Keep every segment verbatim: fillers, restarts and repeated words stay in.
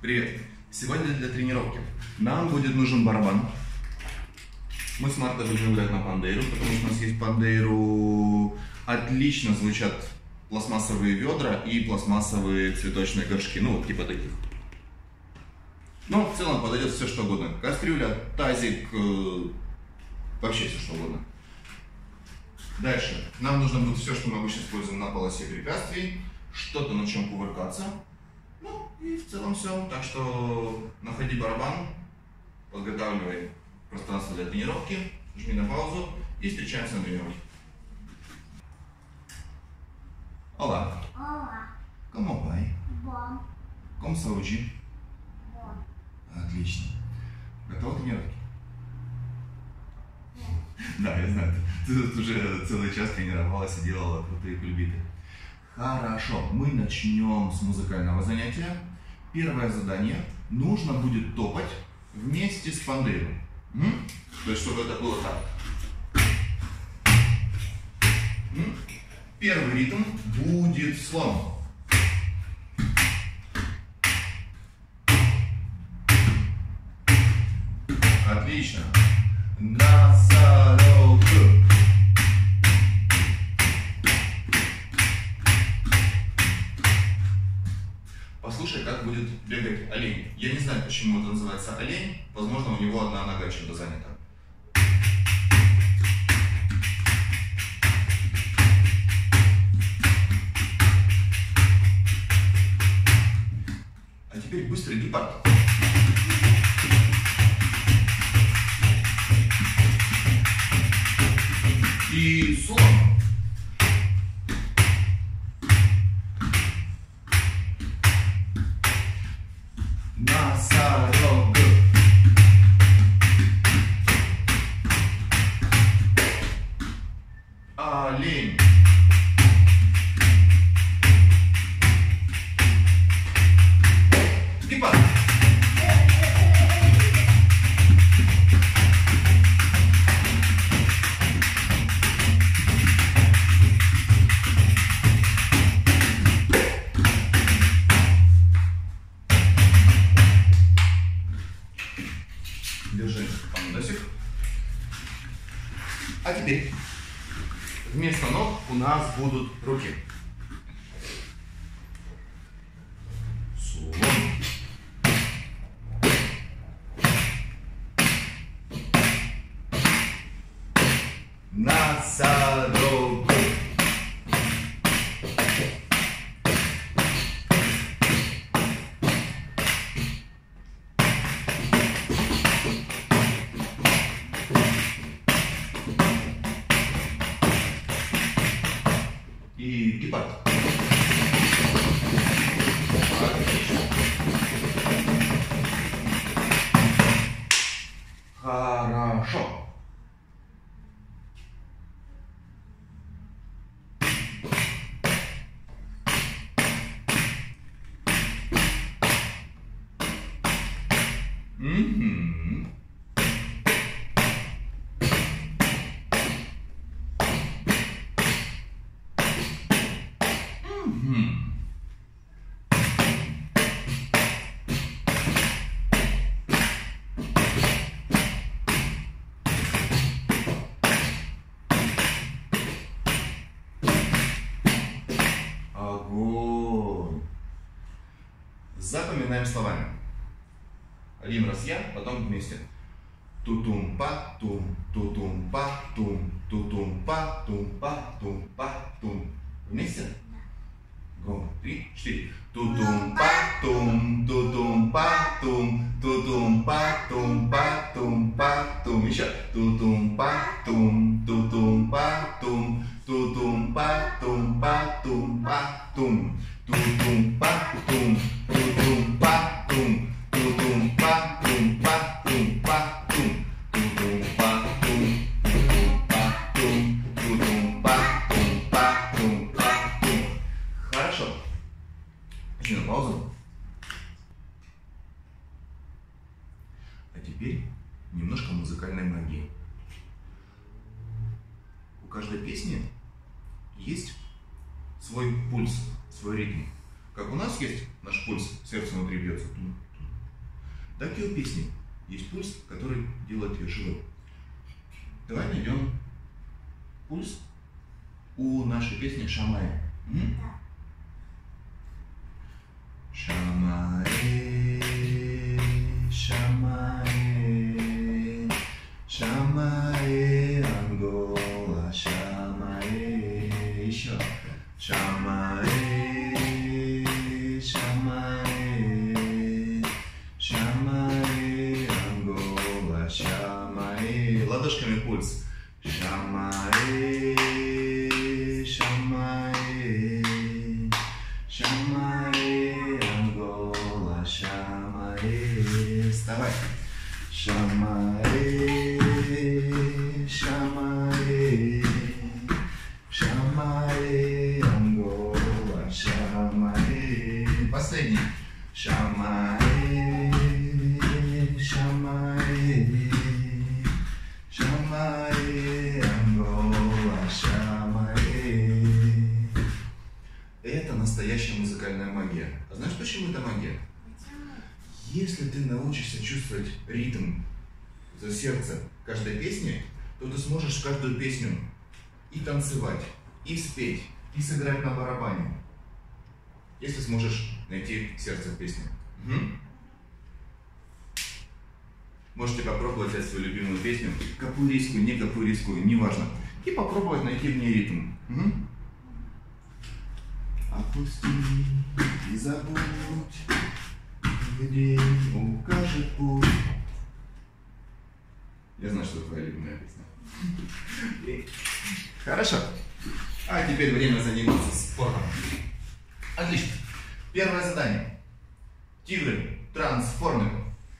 Привет! Сегодня для тренировки нам будет нужен барабан. Мы с Мартой будем играть на пандейру, потому что у нас есть пандейру. Отлично звучат пластмассовые ведра и пластмассовые цветочные горшки, ну вот типа таких. Но в целом подойдет все что угодно. Кастрюля, тазик, вообще все что угодно. Дальше. Нам нужно будет все, что мы обычно используем на полосе препятствий. Что-то, на чем кувыркаться. Ну и в целом все. Так что находи барабан, подготавливай пространство для тренировки, жми на паузу и встречаемся на тренировке. Olá. Olá. Como vai? Bom. Como saúde? Bom. Отлично. Готова к тренировке? Да, я знаю. Ты тут уже целый час тренировалась и делала крутые кульбиты. Хорошо, мы начнем с музыкального занятия. Первое задание. Нужно будет топать вместе с пандейрой. М? То есть, чтобы это было так. М? Первый ритм будет слон. Отлично. Носорог. Послушай, как будет бегать олень. Я не знаю, почему это называется олень. Возможно, у него одна нога чем-то занята. А теперь быстрый гепард. И слон. Носорог. Олень. Гепард. Держи пандосик. А теперь вместо ног у нас будут руки. Слон. Носорог. И гепард. Отлично. Хорошо. Угу. Огонь. Запоминаем словами. Один раз я, потом вместе. Тутум-па-тум, тутум-па-тум, тутум-па-тум-па-тум-па-тум. Вместе? Громко. Три, четыре. Тутум-па-тум, тутум-па-тум, тутум-па-тум-па-тум-па-тум. Еще. Тутум-па-тум, тутум-па-тум, тутум-па-тум-па-тум-па-тум. Тутум-па-тум, тутум-па-тум, тутум-па-тум-па-тум-па-тум. Тутум-па-тум, тутум-па-тум, тутум-па-тум-па-тум-па-тум. Хорошо. Жми на паузу. А теперь немножко музыкальной магии. У каждой песни есть свой пульс, свой ритм. как у нас есть наш пульс, сердце внутри бьется, так и у песни есть пульс, который делает ее живой. Давай найдем пульс у нашей песни «Шамаe». Шамаe, Шамаe, Шамаe, Ангола, Шамаe. Еще. Шамаe, Шамаe, Шамаe, Ангола, Шамаe. Ладошками пульс. Шамаe, Шамаe, Шамаe, Ангола, Шамаe. Вставай. Шамаe, Шамаe, Шамаe, Ангола, Шамаe. Последний. Шамаe, Шамаe, Шамаe, Ангола, Шамаe. Это настоящая музыкальная магия. А знаешь, почему это магия? Если ты научишься чувствовать ритм за сердце каждой песни, то ты сможешь каждую песню и танцевать, и спеть, и сыграть на барабане. Если сможешь найти сердце в песне. Угу. Можете попробовать взять свою любимую песню, капуристскую, не капуристскую, неважно, и попробовать найти в ней ритм. Угу. Опусти и забудь, где укажет путь. Я знаю, что это твоя любимая песня. Хорошо. А теперь время заниматься спортом. Отлично. Первое задание. Тигры, трансформеры.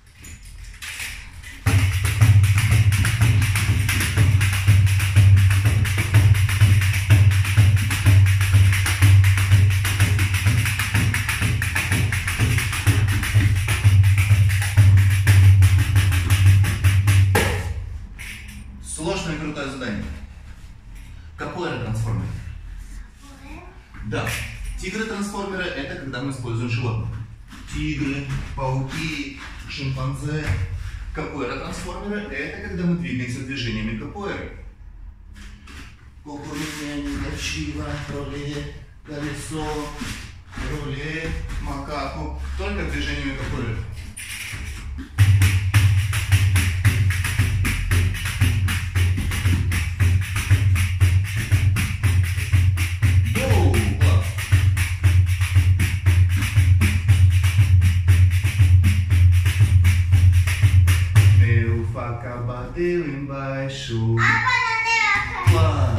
Сложное и крутое задание. Капоэра трансформеры. Да. Тигры-трансформеры — это когда мы используем животных. Тигры, пауки, шимпанзе. Капоэра-трансформеры — это когда мы двигаемся движениями капоэры. Роли, колесо, роли, макаку. Только движениями капоэры. Bateu embaixo. A bananeira caiu.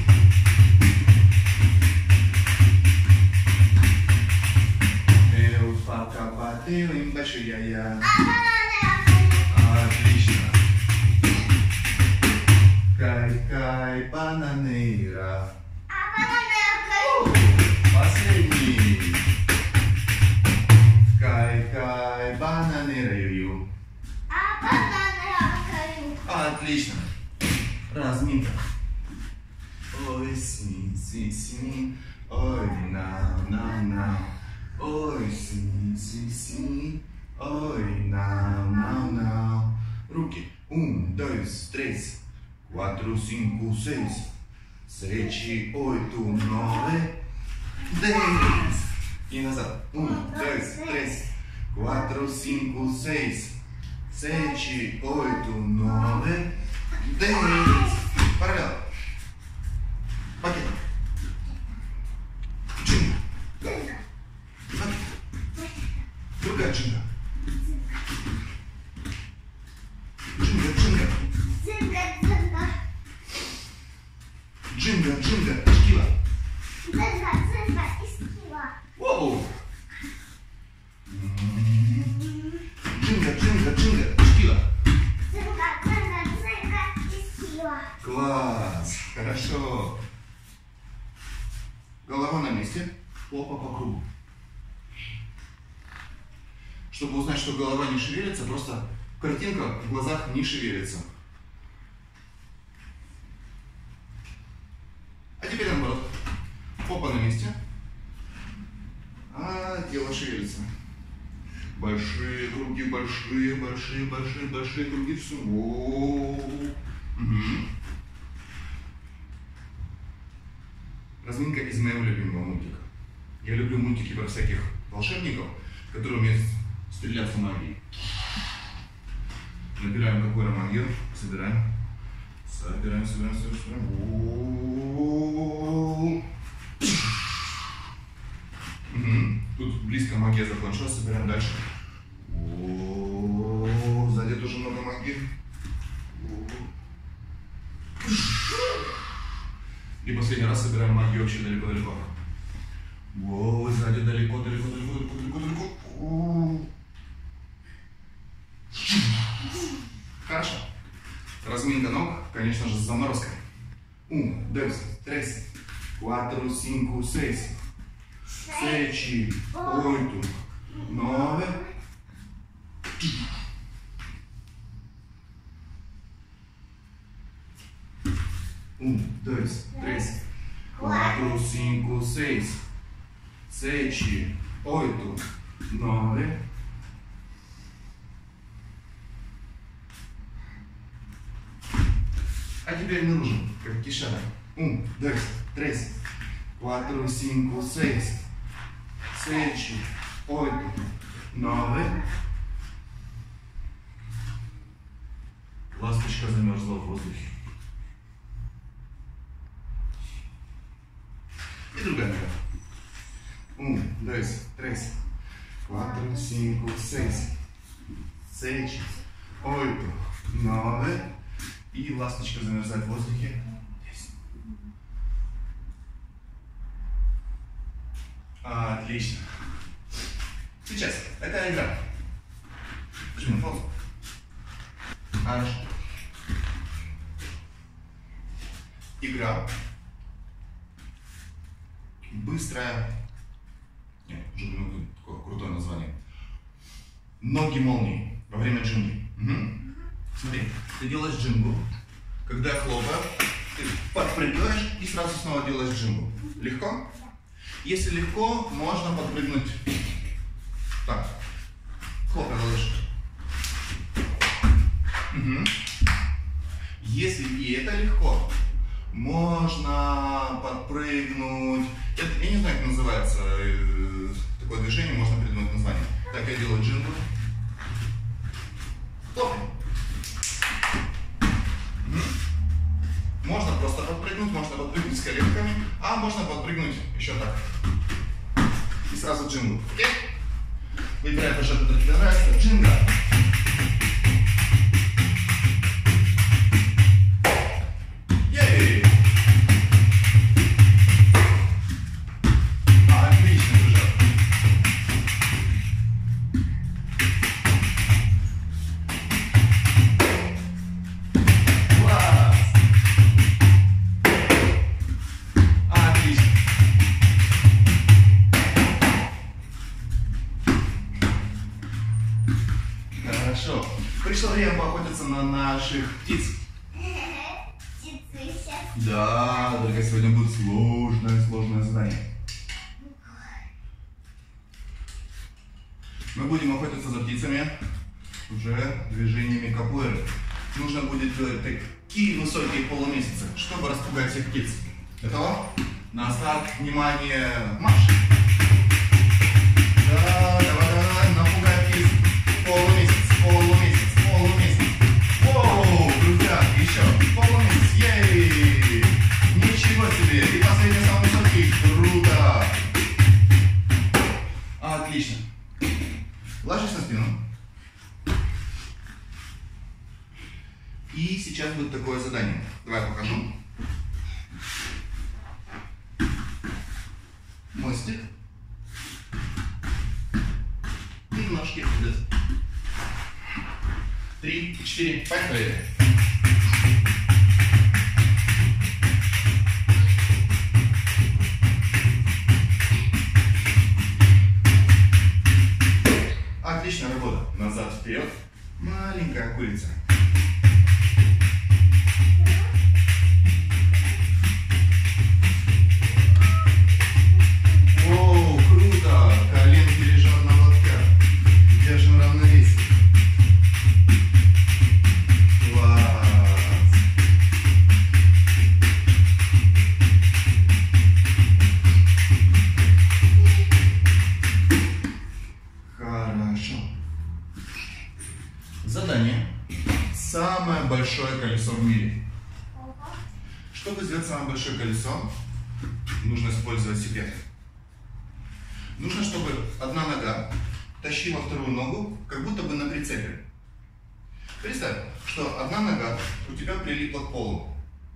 Meu faca bateu embaixo, ia, ia. A bananeira caiu. Отлично. Cai, cai, bananeira. A bananeira caiu. Последний. Cai, cai, bananeira, ю-ю. A bananeira. Отлично. Разминка. Ой, си, си, си. Ой, нау, нау, нау. Ой, си, си, си. Ой, нау, нау, нау. Руки. Um, dois, três, quatro, cinco, seis, sete, oito, nove, dez. E назад. Um, dois, três, quatro, cinco, seis. Sete, oito, nove, dez. Paralelo. Baqueta. Джинга. Baqueta. Другая джинга. Джинга, джинга. Джинга, джинга. Джинга, джинга. Эскива. Джинга, джинга, эскива. Воу. Джинга, джинга, джинга. Эскива. Джинга, джинга, джинга, эскива. Класс. Хорошо. Голова на месте. Попа по кругу. Чтобы узнать, что голова не шевелится, просто картинка в глазах не шевелится. А теперь наоборот. Попа на месте. А Большие круги, большие, большие, большие, большие круги. Все. Угу. Разминка из моего любимого мультика. Я люблю мультики про всяких волшебников, которые умеют стреляться магией. Набираем какую магию, собираем. Собираем, собираем, собираем, собираем. Угу. Тут близко магия закончилась, собираем дальше. О-о-о-о. Сзади тоже много магии. И последний раз собираем магию вообще далеко-далеко. О, сзади далеко, далеко, далеко, далеко, далеко, далеко. Хорошо. Разминка ног, конечно же, с заморозкой. Um, dois, três, quatro, cinco, seis, sete, oito, nove. Um, dois, três, quatro, cinco, seis, sete, oito, nove. А теперь мы нужен, как кишара. Um, dois, três, quatro, cinco, seis, sete, oito, nove. Ласточка замерзла в воздухе. И другая нога. Um, dois, três, quatro, cinco, seis, sete, oito, nove. И ласточка замерзает в воздухе. Отлично. Сейчас, это игра. Жми на паузу. Хорошо. Игра. Быстрая. Нет, уже блин, такое крутое название. Ноги молнии во время джинги. Угу. Смотри, ты делаешь джингу. Когда я хлопаю, ты подпрыгиваешь и сразу снова делаешь джингу. Легко? Если легко, можно подпрыгнуть так. Хлопай ладоши. Угу. Если и это легко, можно подпрыгнуть. Это, я не знаю, как называется такое движение, можно придумать название. Так, я делаю джингу. Хлопай. Можно просто подпрыгнуть, можно подпрыгнуть с коленками, а можно подпрыгнуть еще так. И сразу джингу. Окей? Выбирай тоже, который тебе нравится. Джинга. Ей! Отлично, дружок. Хорошо. Пришло время поохотиться на наших птиц. Птицы сейчас. Да, только сегодня будет сложное, сложное задание. Мы будем охотиться за птицами уже движениями капуэры. Нужно будет делать такие высокие полумесяцы, чтобы распугать всех птиц. Готово? На старт, внимание, марш! Да, давай, давай, напугай птиц. Полумесяц, полумесяц, полумесяц. Воу, крутяк, еще. Полумесяц, ей! Ничего себе! И последний самый высокий. Круто! Отлично. Ложись на спину. И сейчас будет такое задание. Давай я покажу. Мостик. И ножки вперед. Три, четыре, поехали. Отличная работа. Назад, вперед. Маленькая курица. О, круто! Коленки лежат на локтях. Задание. Самое большое колесо в мире. Чтобы сделать самое большое колесо, нужно использовать секрет. Нужно, чтобы одна нога тащила вторую ногу, как будто бы на прицепе. Представь, что одна нога у тебя прилипла к полу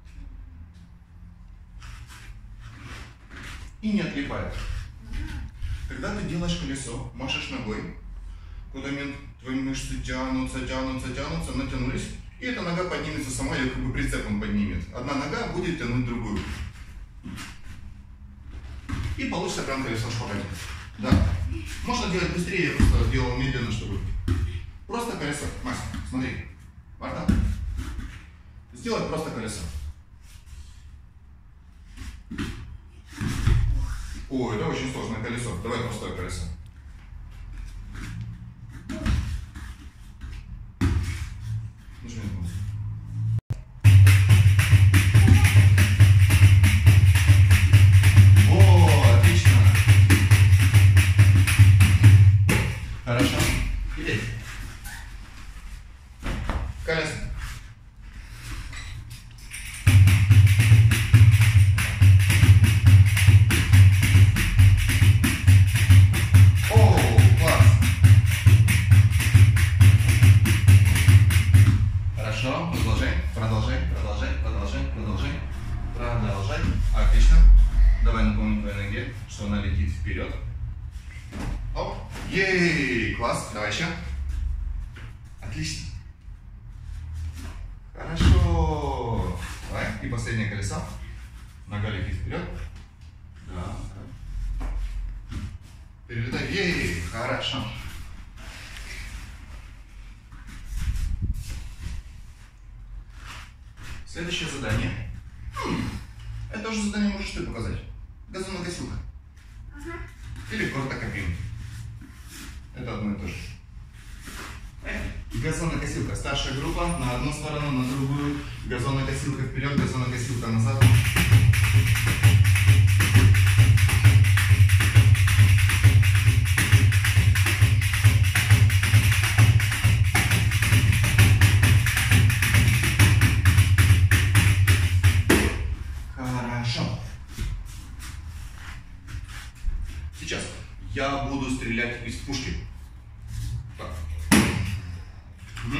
и не отлипает. Когда ты делаешь колесо, машешь ногой, куда-нибудь твои мышцы тянутся, тянутся, тянутся, натянулись, и эта нога поднимется сама, ее как бы прицепом поднимет. Одна нога будет тянуть другую. И получится прям колесо шпагата. Да. Можно делать быстрее, я просто сделал медленно, чтобы... Просто колесо. Макс, смотри. Марта. Сделать просто колесо. О, это очень сложное колесо. Давай простое колесо. Нажми на паузу. О, отлично. Хорошо. Теперь. Колесо. Что она летит вперед. Оп. Ей, класс. Давай еще. Отлично. Хорошо. Давай. И последнее колесо. Нога летит вперед. Да. Перелетай. Ей, хорошо. Следующее задание. Это уже задание можешь ты показать. Газонокосилка. Ага. Или кортокопин. Это одно и то же. Газонокосилка. Старшая группа на одну сторону, на другую. Газонокосилка вперед, газонокосилка назад. Хорошо. Сейчас я буду стрелять из пушки. Так. Угу.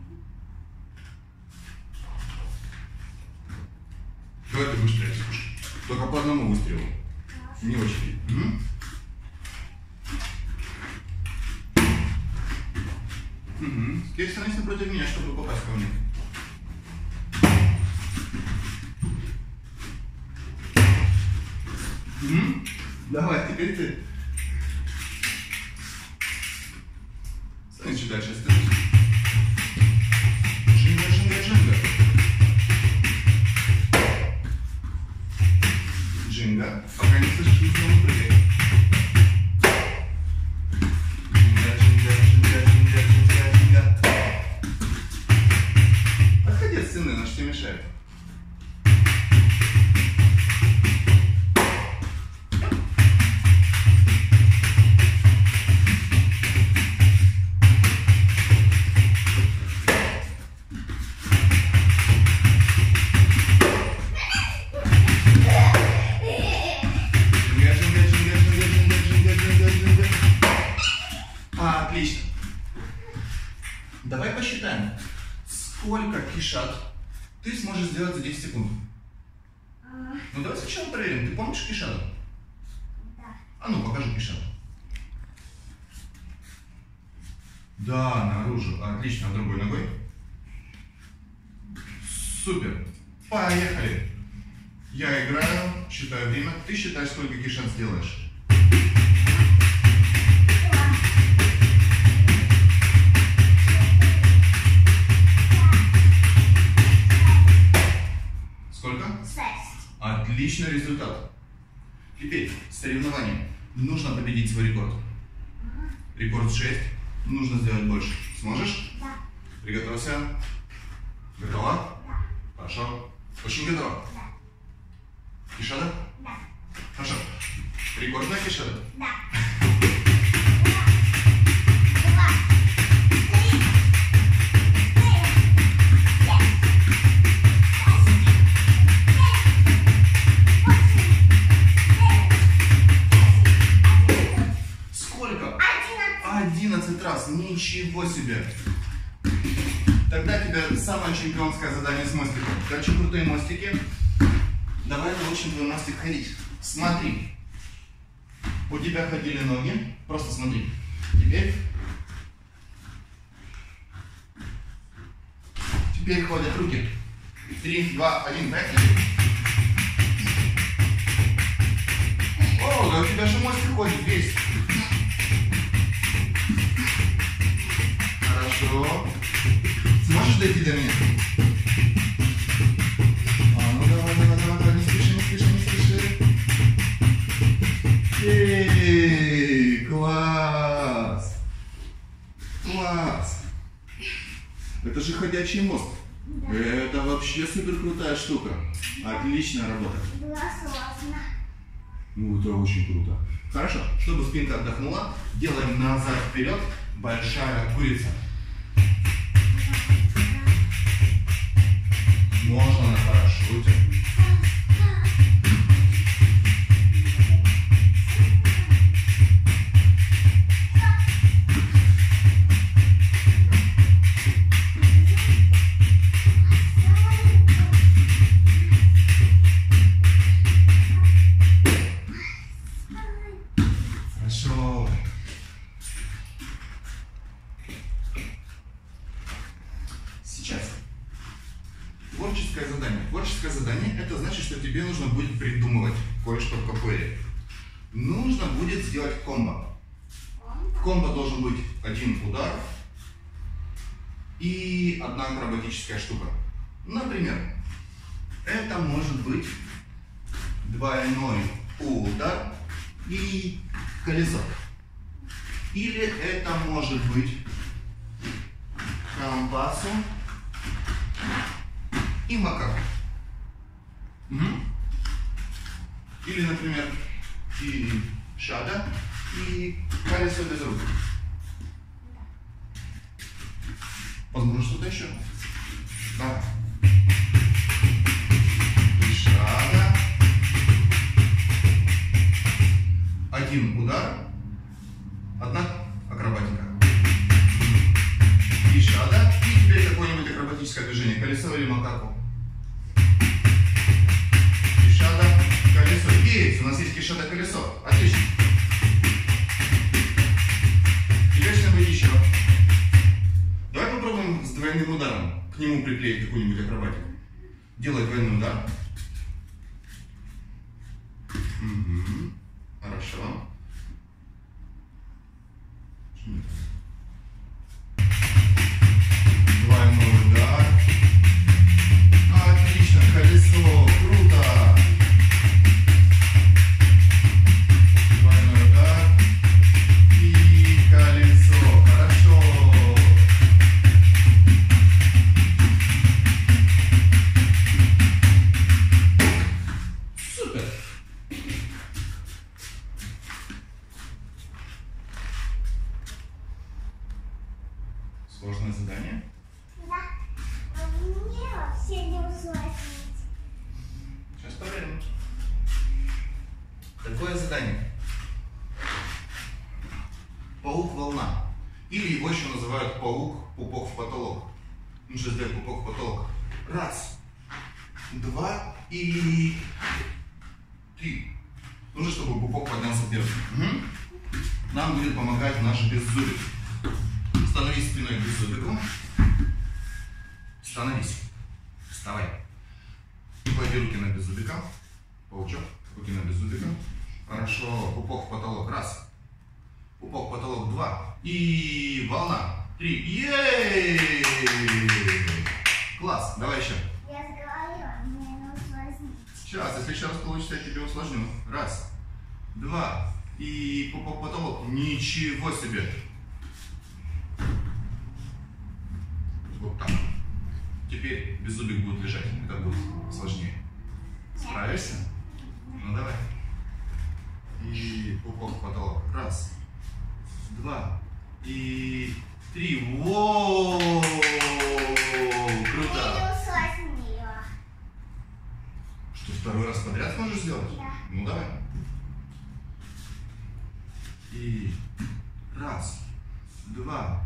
Давай ты будешь стрелять из пушки. Только по одному выстрелу. Не очередь. Угу. Угу. Теперь становись напротив меня, чтобы попасть ко мне. Угу. Давай, теперь ты. Стань чуть дальше, остановись. Джинга, джинга, джинга. Джинга. Пока не слышишь, не снова прыгай. Джинга, джинга, джинга, джинга, джинга, джинга. Отходи от стены, она же тебе мешает. Отлично. Давай посчитаем, сколько кишат ты сможешь сделать за десять секунд. А... Ну давай сначала проверим. Ты помнишь кишат? Да. А ну покажи кишат. Да, наружу. Отлично. А другой ногой? Супер. Поехали. Я играю, считаю время. Ты считай, сколько кишат сделаешь. Сколько? Шесть. Отличный результат. Теперь соревнование. Нужно победить свой рекорд. Рекорд шесть. Нужно сделать больше. Сможешь? Да. Приготовься. Готова? Да. Хорошо. Очень готова? Да. Кишада? Да. Хорошо. Рекордная кишада? Да. одиннадцать раз. Ничего себе. Тогда тебе самое чемпионское задание с мостиком. Короче, крутые мостики. Давай научим твой мостик ходить. Смотри. У тебя ходили ноги. Просто смотри. Теперь. Теперь ходят руки. Три, два, один, поехали. О, да у тебя же мостик ходит весь. Хорошо. Сможешь дойти до меня? А, ну давай, давай, давай, давай, не спеши, не спеши, не спеши. Эй, класс. Класс. Это же ходячий мост. Да. Это вообще супер крутая штука. Отличная работа. Было сложно. Ну, это очень круто. Хорошо, чтобы спинка отдохнула, делаем назад-вперед, большая курица. Можно на парашюте. Хорошо. Сейчас. Творческое задание. Творческое задание — это значит, что тебе нужно будет придумывать кое-что в капуэре. Нужно будет сделать комбо. В комбо должен быть один удар и одна акробатическая штука. Например, это может быть двойной удар и колесо. Или это может быть кампасу и макаку. Угу. Или, например, и шада, и колесо без рук. Возможно, что-то еще. Да. И шада. Один удар, одна акробатика. И шада, и теперь какое-нибудь акробатическое движение, колесо или макаку. Кишада, колесо. Есть, у нас есть кишада, колесо. Отлично. Теперь что-нибудь еще. Давай попробуем с двойным ударом к нему приклеить какую-нибудь акробатику. Делай двойной удар. Угу. Хорошо. Двойной удар. Отлично, колесо, круто. Двойной удар и колесо, хорошо. Супер. Сложное задание? Да. А мне вообще не усложнить. Сейчас проверим. Такое задание. Паук-волна. Или его еще называют паук-пупок в потолок. Нужно сделать пупок в потолок. Раз, два и три. Нужно, чтобы пупок поднялся первым. Угу. Нам будет помогать наш беззубик. Становись спиной к беззубику. Становись. Вставай. Клади руки на беззубика. Паучок. Руки на беззубика. Хорошо. Пупок в потолок. Раз. Пупок в потолок. Два. И волна. Три. Ей! Класс. Давай еще. Я говорила, мне не усложнить. Сейчас, если еще раз получится, я тебе усложню. Раз. Два. И пупок в потолок. Ничего себе. Вот так. Теперь беззубик будет лежать. Это будет сложнее. Справишься? Ну давай. И пупок в потолок. Раз, два и три. Воу! Круто! Я не усложнила. Что, второй раз подряд можешь сделать? Да. Ну давай. И раз, два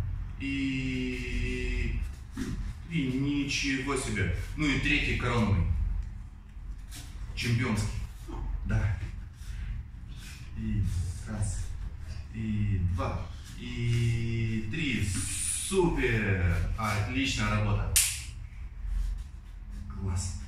и три. Ничего себе. Ну и третий коронный. Чемпионский. Да. И раз, и два, и три. Супер! Отличная работа. Класс.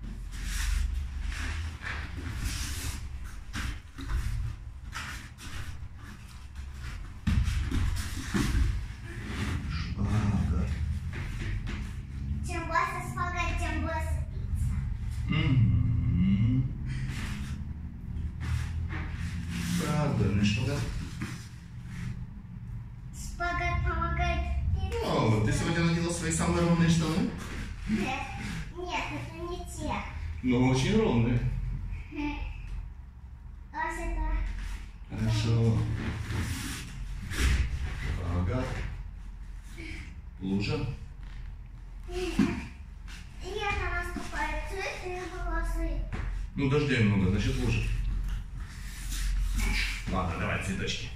Шпага. Чем больше шпагат, тем больше пицца. Угу. Правильно, шпагат. Шпагат помогает пицце. О, ты сегодня надела свои самые ровные штаны? Нет, нет, это не те. Но очень ровные. А это... Хорошо. Шпагат. Лужа. И это наступает цветы волосы. Ну, дождя много, значит лужа. Ладно, давай цветочки.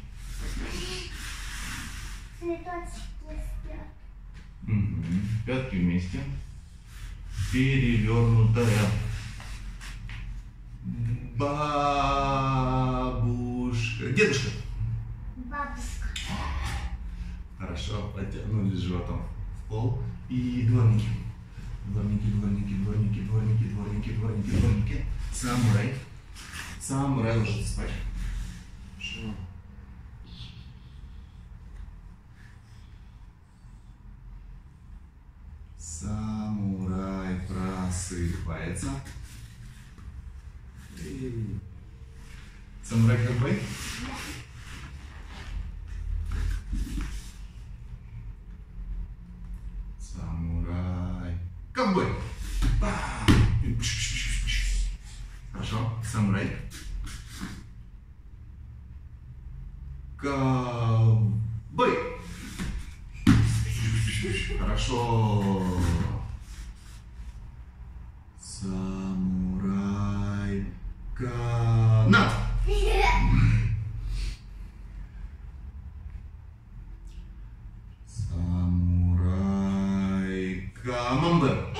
Цветочки спят. Угу. Пятки вместе. Перевернутая. Бабушка. Дедушка. Бабушка. Хорошо, потянулись животом в пол. И дворники. Дворники, дворники, дворники, дворники, дворники, дворники, дворники. Самурай. Самурай ложится спать. Хорошо. Самурай просыпается. И... Самурай ковбой? Самурай ковбой. Хорошо. Самурай. Ковбой. Хорошо. Самурай канат. Самурай камамбер.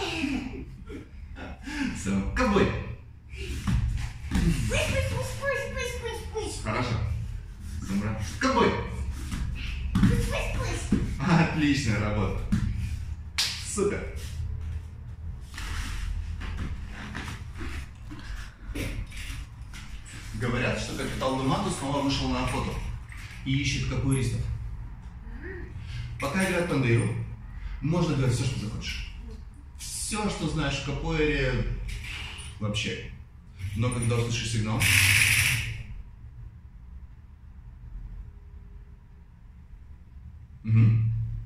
Сам ковбой. Пусть, пусть, пусть, пусть, пусть, пусть, пусть. Хорошо. Самурай ковбой. Пусть, пусть, пусть. Отличная работа. Супер. Говорят, что капитал Думату снова вышел на охоту и ищет капуэристов. Пока играет пандейру, можно делать все, что захочешь. Все, что знаешь в капуэре, вообще. Но когда услышишь сигнал, угу.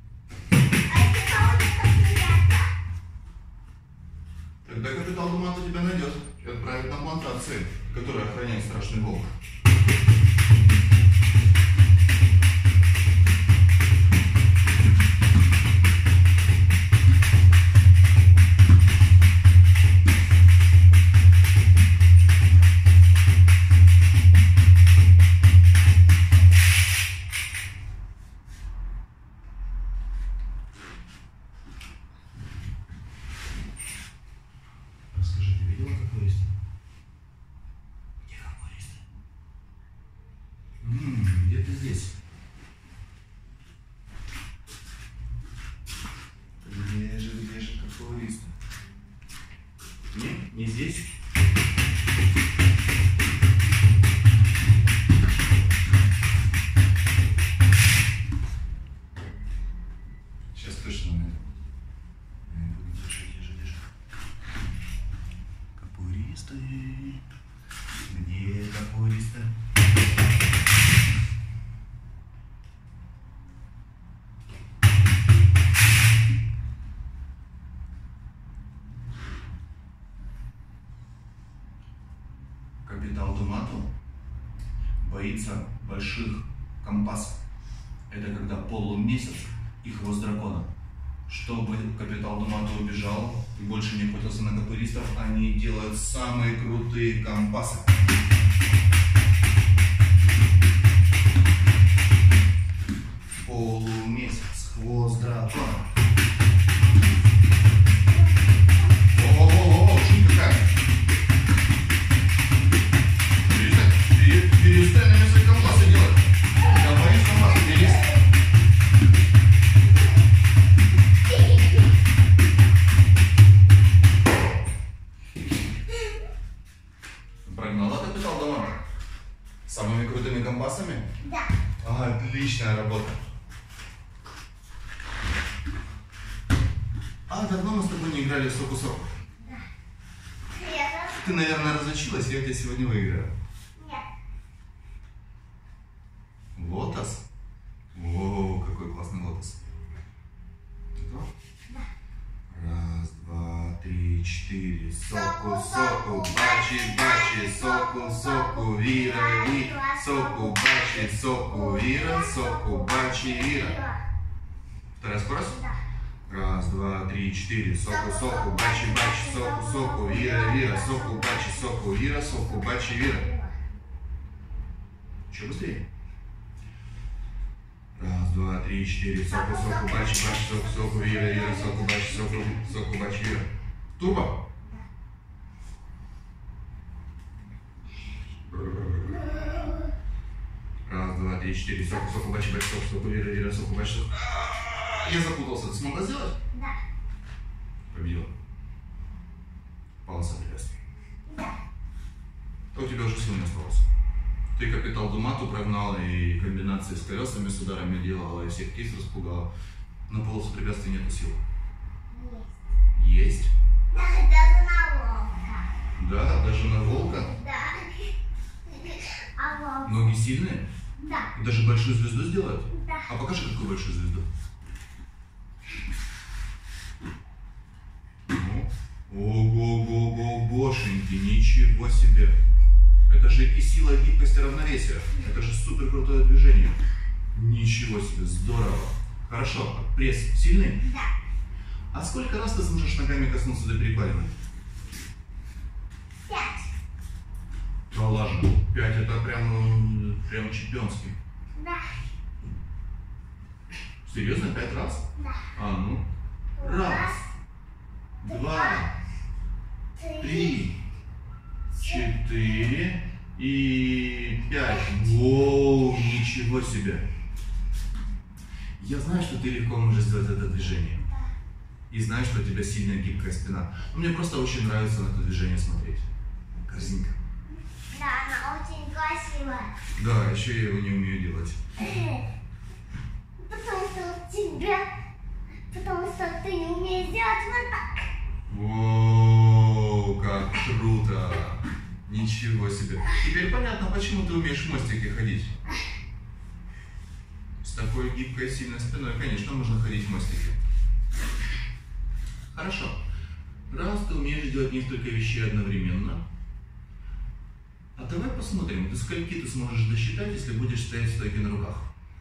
Тогда капитал Думату тебя найдет и отправит на плантации, которая охраняет страшный волк. Расскажи, ты видела капуэриста? Где капуэрист? Ммм, где-то здесь. Где же, где же капуэрист? Нет, не здесь. Сейчас точно найду. Держи, держи, держи. Капуэристы. Где капуэристы? Капитал Думату боится больших компасов. Это когда полумесяц и хвост дракона. Чтобы капитал Думату убежал и больше не охотился на капуэристов, они делают самые крутые компасы. По Полумесяц, хвост дракона. О-о-о-о, шутка какая. Перестань, перестань на место компаса делать. Давай компас, перестань. Прогнала, ты писал дома? Самыми крутыми компасами? Да. Отличная работа. А давно мы с тобой не играли в соку-соку? Да. Я Ты, наверное, разучилась, я тебя сегодня выиграю. Нет. Лотос? О, какой классный лотос. Готов? Да. Раз, два, три, четыре. Соку-соку, бачи-бачи, соку-соку, вира-ви. Соку-бачи, соку-вира, соку-бачи-вира. Вторая скорость? Да. Раз, два, три, четыре. Соку-соку, бачи-бачи, соку-соку, вира-вира, соку-бачи, соку-вира, соку-бачи-вира. Еще быстрее. Раз, два, три, четыре. Соку-соку, бачи-бачи, соку-соку, вира-вира, соку-бачи, соку, соку-бачи-вира. Турбо. Раз, два, три, четыре. Соку-соку, бачи-бачи, соку-соку, вира-вира, соку-бачи, соку. Я запутался. Ты смогла сделать? Да. Победила. Полоса препятствий. Да. А у тебя уже сил не осталось. Ты капитал Думату прогнала и комбинации с колесами, с ударами делала, и всех птиц распугала. На полосу препятствий нету сил. Есть. Есть? Да, даже на волка. Да, даже на волка. Да. А волк? Ноги сильные? Да. И даже большую звезду сделают? Да. А покажи, какую большую звезду. Ну, ого-го-го-гошеньки, ничего себе. Это же и сила, и гибкость, и равновесие. Это же супер крутое движение. Ничего себе, здорово. Хорошо, пресс сильный? Да. А сколько раз ты сможешь ногами коснуться до перекладины? Пять. Да ладно, пять это прям, прям чемпионский. Да. Серьезно, пять раз? Да. А, ну. Раз, два, три, четыре и пять. Воу, ничего себе. Я знаю, что ты легко можешь сделать это движение. И знаю, что у тебя сильная гибкая спина. Но мне просто очень нравится на это движение смотреть. Корзинка. Да, она очень красивая. Да, еще я его не умею делать. Потому что у тебя... Потому что ты не умеешь делать вот так. Воу, как круто. Ничего себе. Теперь понятно, почему ты умеешь в мостике ходить. С такой гибкой, сильной спиной, конечно, можно ходить в мостике. Хорошо. Раз ты умеешь делать несколько вещей одновременно, а давай посмотрим, до скольки ты сможешь досчитать, если будешь стоять в стойке на руках.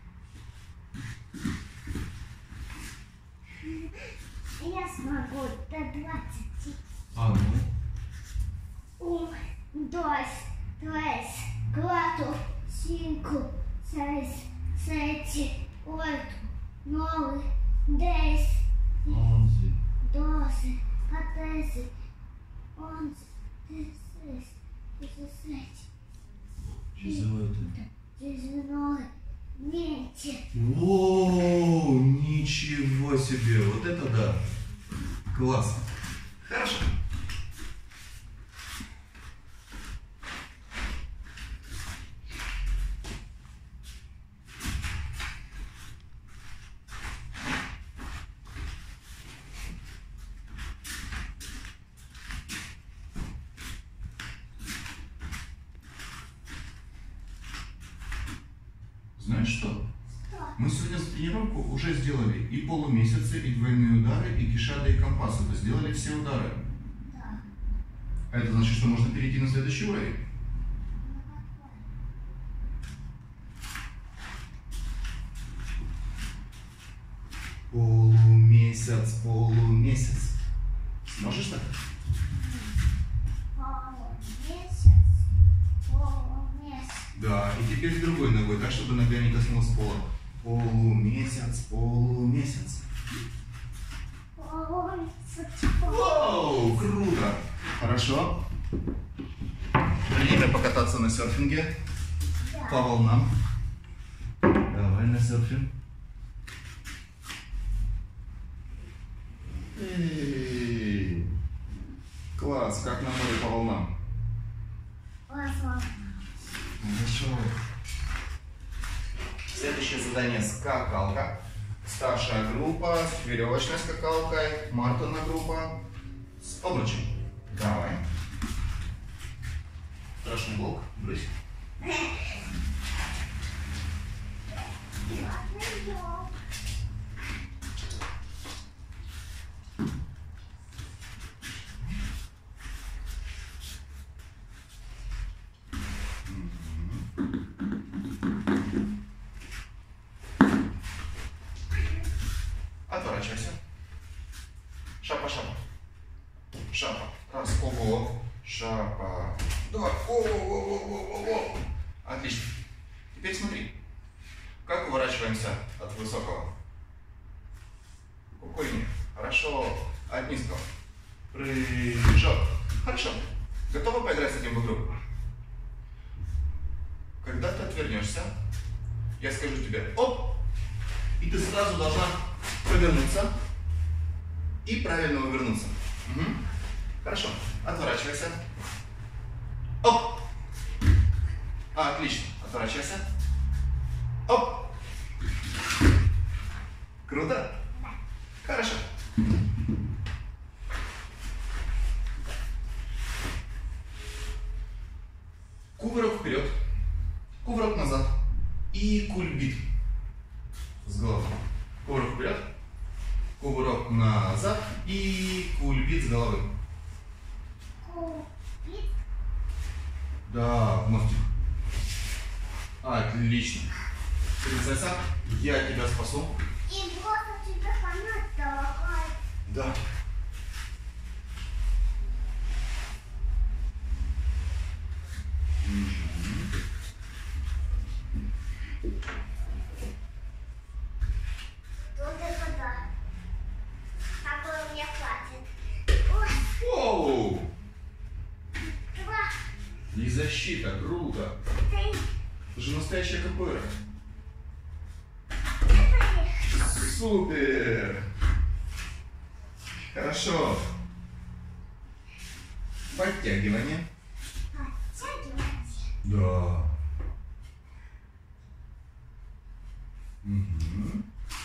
Я смогу до двадцати. А ну? Um, dois, três, quatro, cinco, seis, sete, oito, nove, dez, Onze. doze, quatorze, onze, dezesseis, dezessete, dezenove, vinte. Воу, ничего себе, вот это да. Классно. Хорошо. Знаешь что? Мы сегодня за тренировку уже сделали и полумесяцы, и двойные удары, и кишады, и компасы. То сделали все удары. Да. А это значит, что можно перейти на следующий уровень. Полумесяц, полумесяц. Сможешь так? Полумесяц, полумесяц. Да, и теперь другой ногой, так, чтобы нога не коснулась пола. Полумесяц, полумесяц. Воу, круто. Хорошо. Время покататься на серфинге. Да. По волнам. Давай на серфинг. Эй. Класс, как на море по волнам. Хорошо. Следующее задание — скакалка. Старшая группа с веревочной скакалкой, Мартина группа с обручем. Давай. Страшный блок, брысь. Отворачивайся. Шапа, шапа. Шапа. Раз. Ого. Шапа. Два. О-о-о-о-о-о. Отлично. Теперь смотри. Как уворачиваемся от высокого? Кукольник. Хорошо. От низкого. Прыжок. Хорошо. Готова поиграть с этим в игру? Когда ты отвернешься, я скажу тебе оп, и ты сразу должна повернуться и правильно увернуться. Угу. Хорошо. Отворачивайся. Оп. А, отлично. Отворачивайся. Оп. Круто? Хорошо. Кувырок вперед. Кувырок назад. И кульбит. С головы. Кувырок вперед. Кувырок назад и кульбит с головы. Кульбит? Да, мостик. Отлично. Принцесса, я тебя спасу. И просто тебе фанат такой. Да. Вот это да. Какой у меня хватит. Ой, Оу! два, И защита, круто. три, Это же настоящая капоэйра. четыре. Супер! Хорошо. Подтягивание. Подтягивайте. Да. Угу.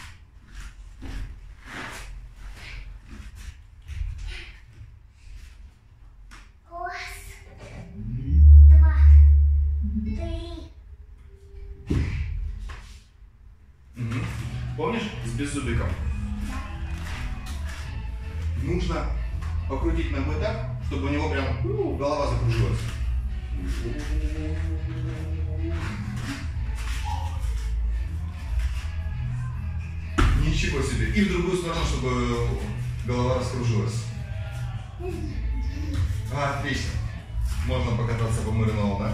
Раз, два, три. Угу. Помнишь с беззубиком? Нужно покрутить ногой так, чтобы у него прям у, голова закружилась. Ничего себе. И в другую сторону, чтобы голова раскружилась. А, отлично. Можно покататься по морю, да?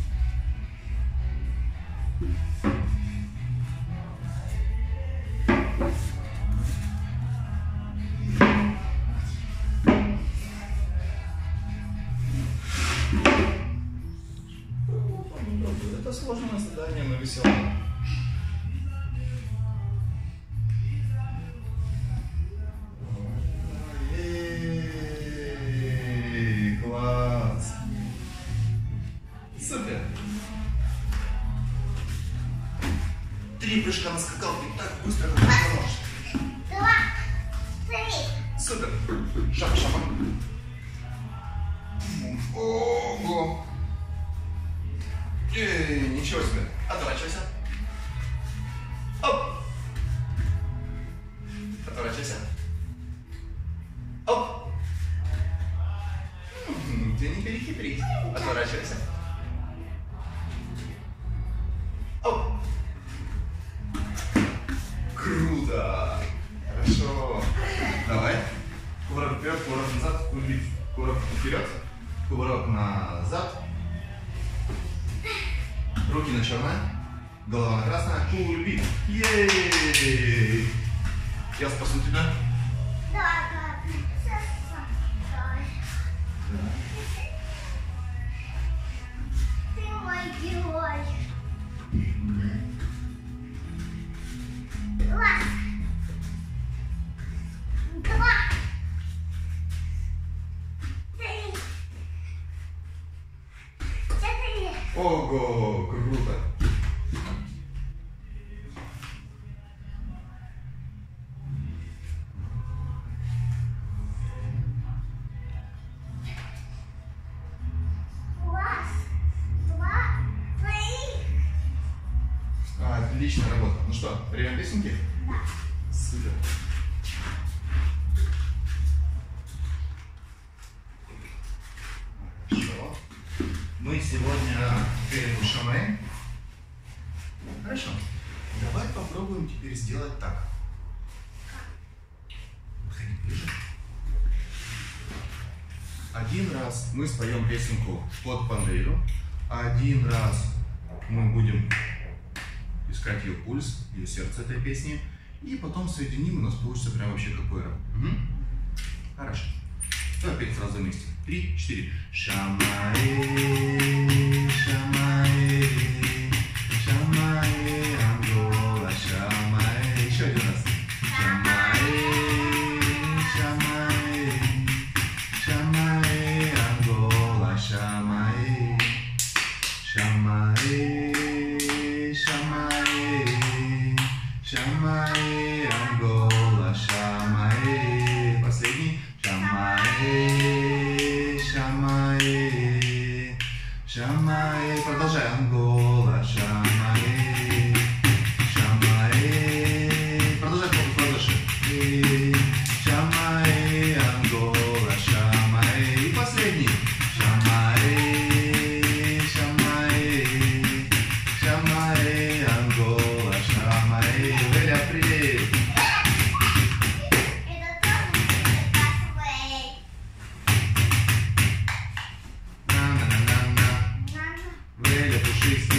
Это сложное задание, но веселое. Эй, класс! Супер! Три прыжка на скакалке так быстро, как ты можешь. Два, три. Супер! Шапа, шапа. Ого! Эй, ничего себе! Отворачивайся. Оп! Отворачивайся. Оп! М, Ты не перехитри. Отворачивайся. Оп! Круто! Хорошо! Давай. Кувырок вперед, кувырок назад, кульбит. Кувырок вперед, кувырок назад. Руки на черное. Голова красная. Кульбит. Ей! Я спасу тебя. Да, да. Да. Ты мой герой. Раз. Два. Три. Четыре. Ого, круто. Раз. Два. Три. Отличная работа. Ну что, время песенки? Да. Супер. Хорошо. Мы сегодня перед Шамаем. Хорошо. Давай попробуем теперь сделать так. Подходи ближе. Один раз мы споем песенку под пандейру. Один раз мы будем искать ее пульс, ее сердце этой песни. И потом соединим, у нас получится прям вообще капуэра. Угу. Хорошо. Давай петь сразу вместе. Три, четыре. Шамаэ, шамаэ, шамаэ, Ангола, шамаэ. Еще один раз. Шамаэ, шамаэ, шамаэ, Ангола, шамаэ, шамаэ, шамаэ, шамаэ, Ангола, шамаэ. Последний. Шамаэ, шамаэ, шамаэ. Продолжай. Ангола, шамаэ, шамаэ. Продолжай хлопать в ладоши. Шамаэ, Ангола, шамаэ. И последний. Шамаэ, шамаэ, шамаэ, Ангола, шамаэ. Веля, привет. Веля, пушистик.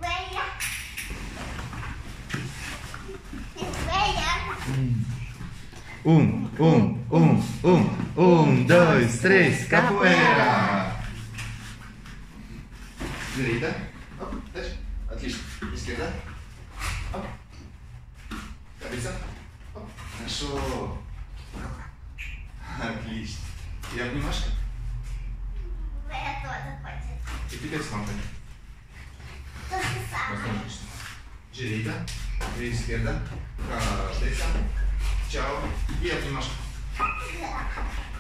Um, um, um, um, um, dois, três, capoeira! Direita. Оп, дальше. Отлично. Изquierda. Оп. Cabeça. Оп. Хорошо. Отлично. И обнимашка. И теперь смотри. Возможно. Direita. E esquerda. Cabeça. Tchau. E обнимашка.